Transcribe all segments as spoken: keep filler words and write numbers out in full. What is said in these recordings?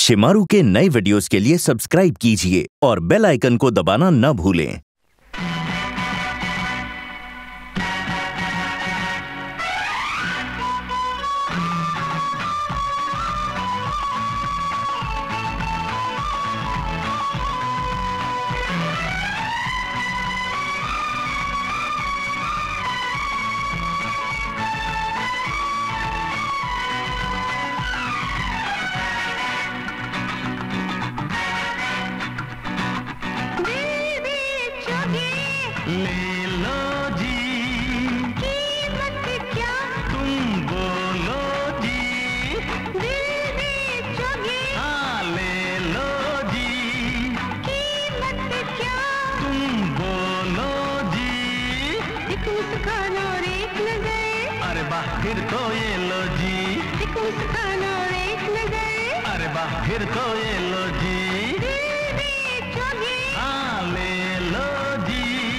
शिमारू के नए वीडियोस के लिए सब्सक्राइब कीजिए और बेल आइकन को दबाना न भूलें। ले लो जी, कीमत क्या तुम बोलो जी, दिल बेचोगे हाँ ले लो जी, कीमत क्या तुम बोलो जी, एक मुस्कान और एक नजर, अरे वाह फिर तो ये लो जी, एक मुस्कान और एक नजर, अरे वाह फिर तो ये लो जी, दिल बेचोगे हाँ ले लो जी,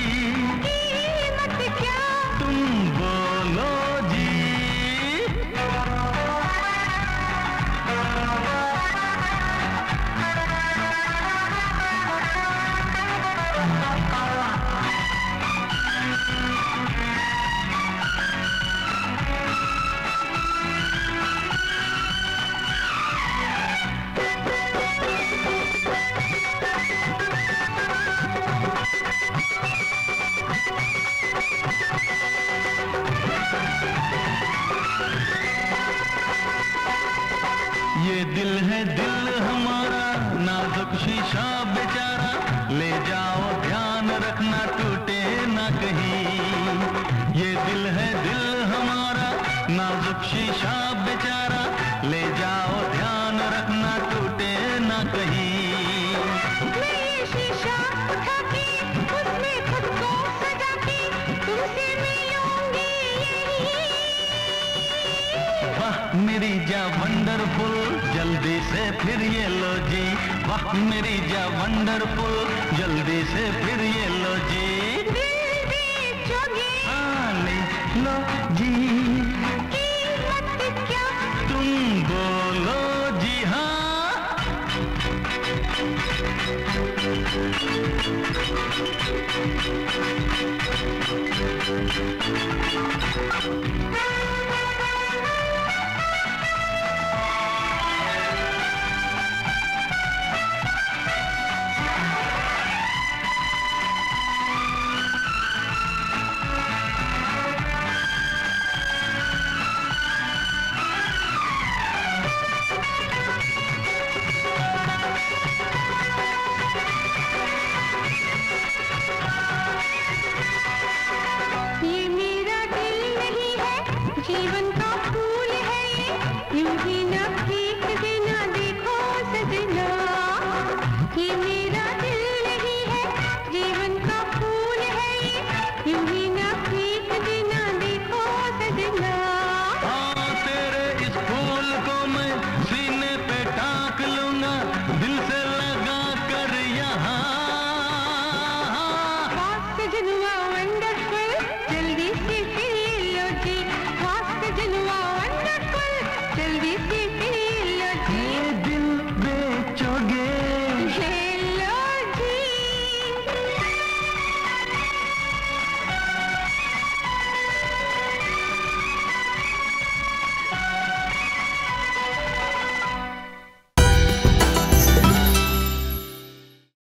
ये दिल है दिल हमारा नाजुक शीशा बेचारा, ले जाओ ध्यान रखना टूटे ना कहीं। ये दिल है दिल हमारा नाजुक शीशा बेचारा, ले जाओ ध्यान रखना टूटे ना कहीं। मैं शीशा उठा के उसमें खुद को सजा के तुमसे मिलूंगी यही। वाह मेरी जा वंडरफुल जल्दी से फिर ये लो जी, वाह मेरी जा वंडरफुल जल्दी से फिर ये लो जी, दिल बेचोगे हाँ ले लो जी, कीमत क्या तुम बोलो जी हाँ।